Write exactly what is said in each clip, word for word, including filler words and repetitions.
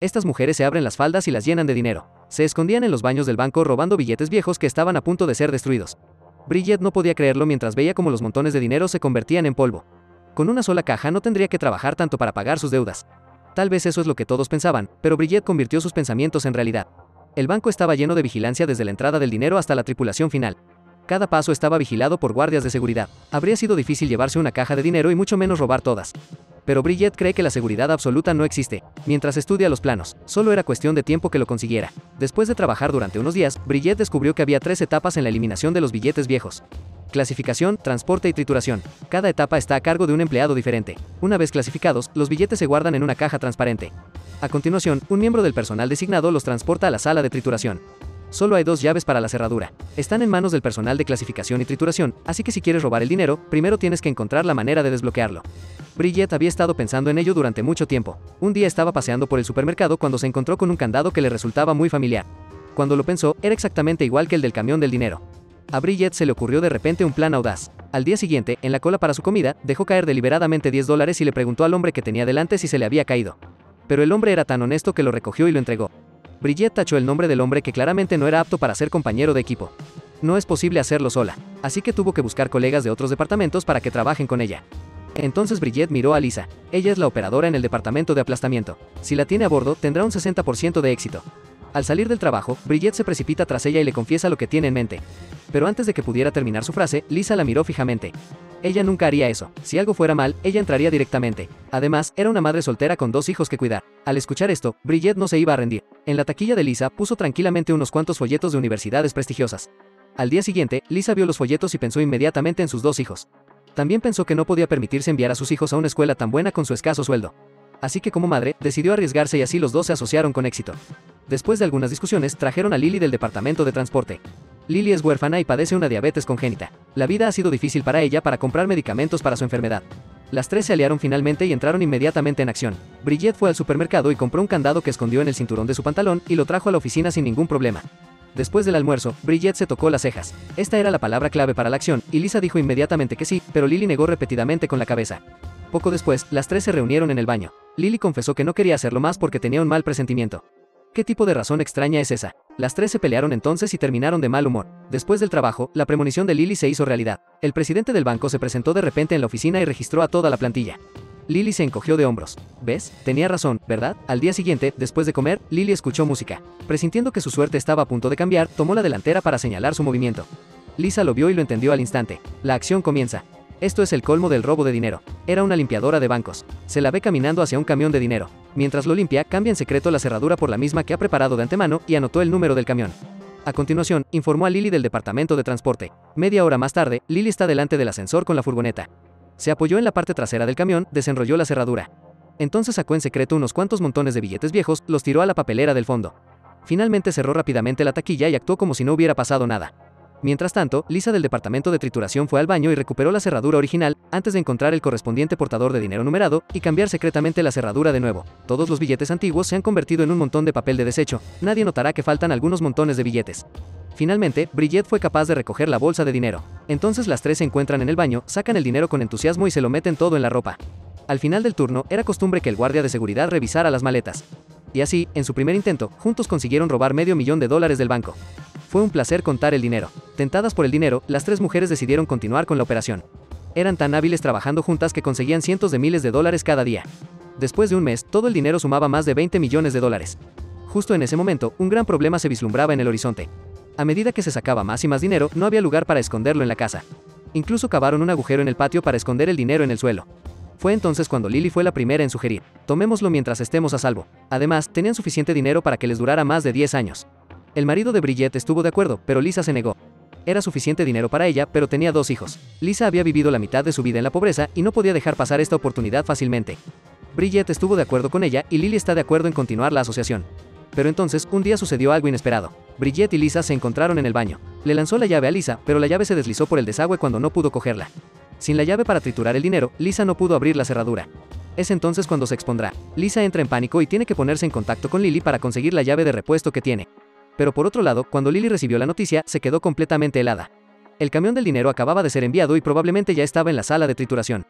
Estas mujeres se abren las faldas y las llenan de dinero. Se escondían en los baños del banco robando billetes viejos que estaban a punto de ser destruidos. Bridget no podía creerlo mientras veía cómo los montones de dinero se convertían en polvo. Con una sola caja no tendría que trabajar tanto para pagar sus deudas. Tal vez eso es lo que todos pensaban, pero Bridget convirtió sus pensamientos en realidad. El banco estaba lleno de vigilancia desde la entrada del dinero hasta la tripulación final. Cada paso estaba vigilado por guardias de seguridad. Habría sido difícil llevarse una caja de dinero y mucho menos robar todas. Pero Bridget cree que la seguridad absoluta no existe. Mientras estudia los planos, solo era cuestión de tiempo que lo consiguiera. Después de trabajar durante unos días, Bridget descubrió que había tres etapas en la eliminación de los billetes viejos. Clasificación, transporte y trituración. Cada etapa está a cargo de un empleado diferente. Una vez clasificados, los billetes se guardan en una caja transparente. A continuación, un miembro del personal designado los transporta a la sala de trituración. Solo hay dos llaves para la cerradura. Están en manos del personal de clasificación y trituración, así que si quieres robar el dinero, primero tienes que encontrar la manera de desbloquearlo. Bridget había estado pensando en ello durante mucho tiempo. Un día estaba paseando por el supermercado cuando se encontró con un candado que le resultaba muy familiar. Cuando lo pensó, era exactamente igual que el del camión del dinero. A Bridget se le ocurrió de repente un plan audaz. Al día siguiente, en la cola para su comida, dejó caer deliberadamente diez dólares y le preguntó al hombre que tenía delante si se le había caído. Pero el hombre era tan honesto que lo recogió y lo entregó. Bridget tachó el nombre del hombre que claramente no era apto para ser compañero de equipo. No es posible hacerlo sola, así que tuvo que buscar colegas de otros departamentos para que trabajen con ella. Entonces Bridget miró a Lisa. Ella es la operadora en el departamento de aplastamiento. Si la tiene a bordo, tendrá un sesenta por ciento de éxito. Al salir del trabajo, Bridget se precipita tras ella y le confiesa lo que tiene en mente. Pero antes de que pudiera terminar su frase, Lisa la miró fijamente. Ella nunca haría eso. Si algo fuera mal, ella entraría directamente. Además, era una madre soltera con dos hijos que cuidar. Al escuchar esto, Bridget no se iba a rendir. En la taquilla de Lisa puso tranquilamente unos cuantos folletos de universidades prestigiosas. Al día siguiente, Lisa vio los folletos y pensó inmediatamente en sus dos hijos. También pensó que no podía permitirse enviar a sus hijos a una escuela tan buena con su escaso sueldo. Así que como madre, decidió arriesgarse y así los dos se asociaron con éxito. Después de algunas discusiones, trajeron a Lily del departamento de transporte. Lily es huérfana y padece una diabetes congénita. La vida ha sido difícil para ella para comprar medicamentos para su enfermedad. Las tres se aliaron finalmente y entraron inmediatamente en acción. Bridget fue al supermercado y compró un candado que escondió en el cinturón de su pantalón y lo trajo a la oficina sin ningún problema. Después del almuerzo, Bridget se tocó las cejas. Esta era la palabra clave para la acción, y Lisa dijo inmediatamente que sí, pero Lily negó repetidamente con la cabeza. Poco después, las tres se reunieron en el baño. Lily confesó que no quería hacerlo más porque tenía un mal presentimiento. ¿Qué tipo de razón extraña es esa? Las tres se pelearon entonces y terminaron de mal humor. Después del trabajo, la premonición de Lily se hizo realidad. El presidente del banco se presentó de repente en la oficina y registró a toda la plantilla. Lily se encogió de hombros. ¿Ves? Tenía razón, ¿verdad? Al día siguiente, después de comer, Lily escuchó música. Presintiendo que su suerte estaba a punto de cambiar, tomó la delantera para señalar su movimiento. Lisa lo vio y lo entendió al instante. La acción comienza. Esto es el colmo del robo de dinero. Era una limpiadora de bancos. Se la ve caminando hacia un camión de dinero. Mientras lo limpia, cambia en secreto la cerradura por la misma que ha preparado de antemano y anotó el número del camión. A continuación, informó a Lily del departamento de transporte. Media hora más tarde, Lily está delante del ascensor con la furgoneta. Se apoyó en la parte trasera del camión, desenrolló la cerradura. Entonces sacó en secreto unos cuantos montones de billetes viejos, los tiró a la papelera del fondo. Finalmente cerró rápidamente la taquilla y actuó como si no hubiera pasado nada. Mientras tanto, Lisa del departamento de trituración fue al baño y recuperó la cerradura original, antes de encontrar el correspondiente portador de dinero numerado, y cambiar secretamente la cerradura de nuevo. Todos los billetes antiguos se han convertido en un montón de papel de desecho. Nadie notará que faltan algunos montones de billetes. Finalmente, Bridget fue capaz de recoger la bolsa de dinero. Entonces las tres se encuentran en el baño, sacan el dinero con entusiasmo y se lo meten todo en la ropa. Al final del turno, era costumbre que el guardia de seguridad revisara las maletas. Y así, en su primer intento, juntos consiguieron robar medio millón de dólares del banco. Fue un placer contar el dinero. Tentadas por el dinero, las tres mujeres decidieron continuar con la operación. Eran tan hábiles trabajando juntas que conseguían cientos de miles de dólares cada día. Después de un mes, todo el dinero sumaba más de veinte millones de dólares. Justo en ese momento, un gran problema se vislumbraba en el horizonte. A medida que se sacaba más y más dinero, no había lugar para esconderlo en la casa. Incluso cavaron un agujero en el patio para esconder el dinero en el suelo. Fue entonces cuando Lily fue la primera en sugerir: tomémoslo mientras estemos a salvo. Además, tenían suficiente dinero para que les durara más de diez años. El marido de Bridget estuvo de acuerdo, pero Lisa se negó. Era suficiente dinero para ella, pero tenía dos hijos. Lisa había vivido la mitad de su vida en la pobreza y no podía dejar pasar esta oportunidad fácilmente. Bridget estuvo de acuerdo con ella y Lily está de acuerdo en continuar la asociación. Pero entonces, un día sucedió algo inesperado. Bridget y Lisa se encontraron en el baño. Le lanzó la llave a Lisa, pero la llave se deslizó por el desagüe cuando no pudo cogerla. Sin la llave para triturar el dinero, Lisa no pudo abrir la cerradura. Es entonces cuando se expondrá. Lisa entra en pánico y tiene que ponerse en contacto con Lily para conseguir la llave de repuesto que tiene. Pero por otro lado, cuando Lily recibió la noticia, se quedó completamente helada. El camión del dinero acababa de ser enviado y probablemente ya estaba en la sala de trituración.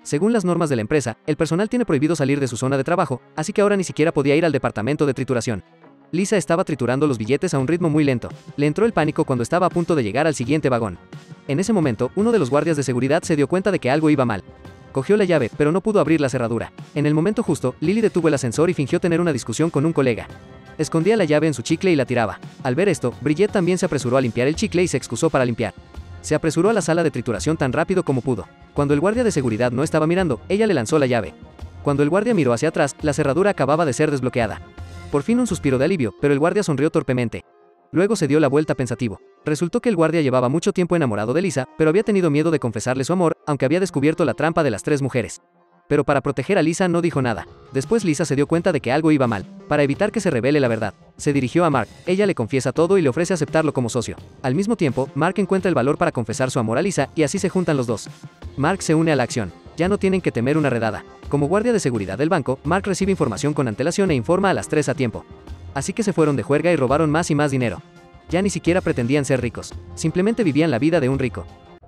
Según las normas de la empresa, el personal tiene prohibido salir de su zona de trabajo, así que ahora ni siquiera podía ir al departamento de trituración. Lisa estaba triturando los billetes a un ritmo muy lento. Le entró el pánico cuando estaba a punto de llegar al siguiente vagón. En ese momento, uno de los guardias de seguridad se dio cuenta de que algo iba mal. Cogió la llave, pero no pudo abrir la cerradura. En el momento justo, Lily detuvo el ascensor y fingió tener una discusión con un colega. Escondía la llave en su chicle y la tiraba. Al ver esto, Bridget también se apresuró a limpiar el chicle y se excusó para limpiar. Se apresuró a la sala de trituración tan rápido como pudo. Cuando el guardia de seguridad no estaba mirando, ella le lanzó la llave. Cuando el guardia miró hacia atrás, la cerradura acababa de ser desbloqueada. Por fin un suspiro de alivio, pero el guardia sonrió torpemente. Luego se dio la vuelta pensativo. Resultó que el guardia llevaba mucho tiempo enamorado de Lisa, pero había tenido miedo de confesarle su amor, aunque había descubierto la trampa de las tres mujeres. Pero para proteger a Lisa no dijo nada. Después Lisa se dio cuenta de que algo iba mal. Para evitar que se revele la verdad, se dirigió a Mark. Ella le confiesa todo y le ofrece aceptarlo como socio. Al mismo tiempo, Mark encuentra el valor para confesar su amor a Lisa, y así se juntan los dos. Mark se une a la acción. Ya no tienen que temer una redada. Como guardia de seguridad del banco, Mark recibe información con antelación e informa a las tres a tiempo. Así que se fueron de juerga y robaron más y más dinero. Ya ni siquiera pretendían ser ricos. Simplemente vivían la vida de un rico.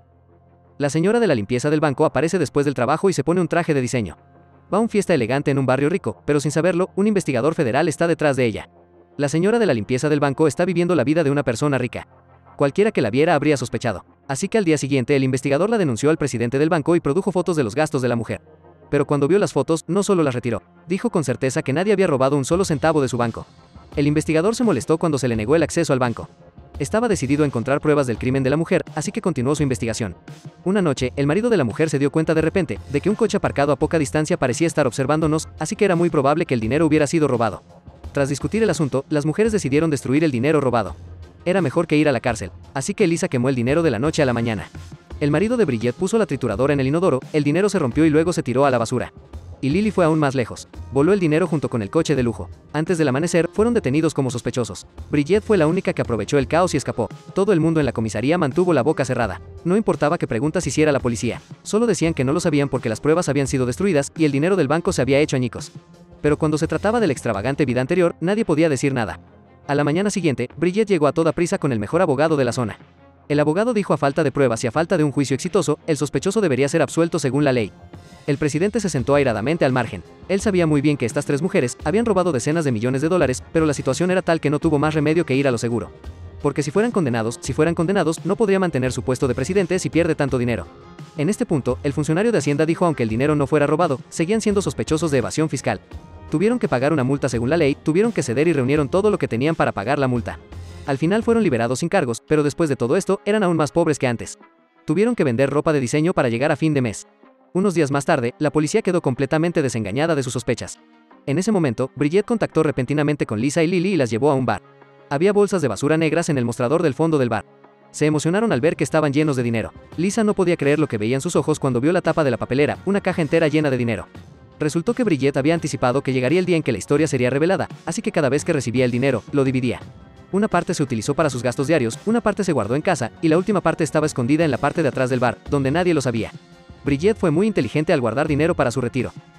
La señora de la limpieza del banco aparece después del trabajo y se pone un traje de diseño. Va a una fiesta elegante en un barrio rico, pero sin saberlo, un investigador federal está detrás de ella. La señora de la limpieza del banco está viviendo la vida de una persona rica. Cualquiera que la viera habría sospechado. Así que al día siguiente el investigador la denunció al presidente del banco y produjo fotos de los gastos de la mujer. Pero cuando vio las fotos, no solo las retiró. Dijo con certeza que nadie había robado un solo centavo de su banco. El investigador se molestó cuando se le negó el acceso al banco. Estaba decidido a encontrar pruebas del crimen de la mujer, así que continuó su investigación. Una noche, el marido de la mujer se dio cuenta de repente de que un coche aparcado a poca distancia parecía estar observándonos, así que era muy probable que el dinero hubiera sido robado. Tras discutir el asunto, las mujeres decidieron destruir el dinero robado. Era mejor que ir a la cárcel, así que Lisa quemó el dinero de la noche a la mañana. El marido de Bridget puso la trituradora en el inodoro, el dinero se rompió y luego se tiró a la basura. Y Lily fue aún más lejos. Voló el dinero junto con el coche de lujo. Antes del amanecer, fueron detenidos como sospechosos. Bridget fue la única que aprovechó el caos y escapó. Todo el mundo en la comisaría mantuvo la boca cerrada. No importaba qué preguntas hiciera la policía. Solo decían que no lo sabían porque las pruebas habían sido destruidas y el dinero del banco se había hecho añicos. Pero cuando se trataba de la extravagante vida anterior, nadie podía decir nada. A la mañana siguiente, Bridget llegó a toda prisa con el mejor abogado de la zona. El abogado dijo a falta de pruebas y a falta de un juicio exitoso, el sospechoso debería ser absuelto según la ley. El presidente se sentó airadamente al margen. Él sabía muy bien que estas tres mujeres habían robado decenas de millones de dólares, pero la situación era tal que no tuvo más remedio que ir a lo seguro. Porque si fueran condenados, si fueran condenados, no podría mantener su puesto de presidente si pierde tanto dinero. En este punto, el funcionario de Hacienda dijo aunque el dinero no fuera robado, seguían siendo sospechosos de evasión fiscal. Tuvieron que pagar una multa según la ley, tuvieron que ceder y reunieron todo lo que tenían para pagar la multa. Al final fueron liberados sin cargos, pero después de todo esto, eran aún más pobres que antes. Tuvieron que vender ropa de diseño para llegar a fin de mes. Unos días más tarde, la policía quedó completamente desengañada de sus sospechas. En ese momento, Bridget contactó repentinamente con Lisa y Lily y las llevó a un bar. Había bolsas de basura negras en el mostrador del fondo del bar. Se emocionaron al ver que estaban llenos de dinero. Lisa no podía creer lo que veían sus ojos cuando vio la tapa de la papelera, una caja entera llena de dinero. Resultó que Bridget había anticipado que llegaría el día en que la historia sería revelada, así que cada vez que recibía el dinero, lo dividía. Una parte se utilizó para sus gastos diarios, una parte se guardó en casa, y la última parte estaba escondida en la parte de atrás del bar, donde nadie lo sabía. Bridget fue muy inteligente al guardar dinero para su retiro.